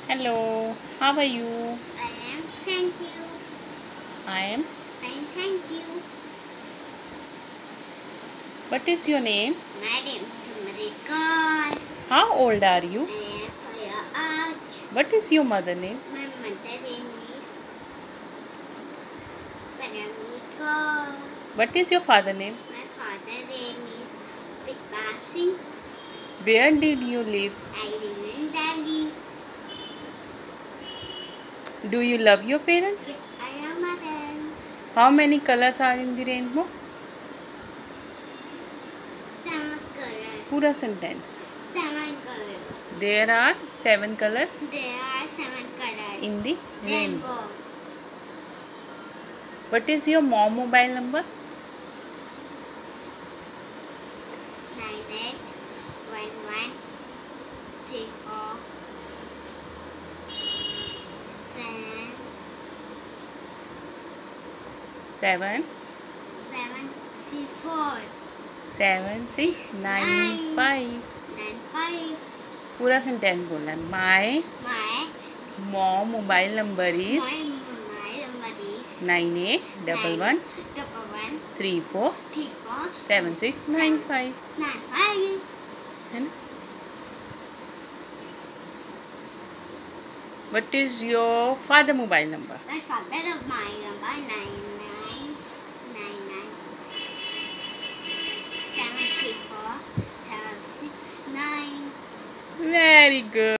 Hello, how are you? I am. Thank you. I am. Fine, thank you. What is your name? My name is America. How old are you? I am 4 years. What is your mother name? My mother name is Paramika. What is your father name? My father name is Pitpa Singh. Where did you live? I live in Delhi. Do you love your parents? Yes, I am a parents. How many colors are in the rainbow? 7 colors. Pura sentence. 7 colors. There are 7 colors There are 7 colors. in the rainbow. Rainbow. What is your mom mobile number? 981134 7 7 7 6 9 5. 95. पूरा sentence बोलना है. My My mom mobile number is number is 9811347695. 95. है ना? What is your father mobile number? My father of my number 99997347669. Very good.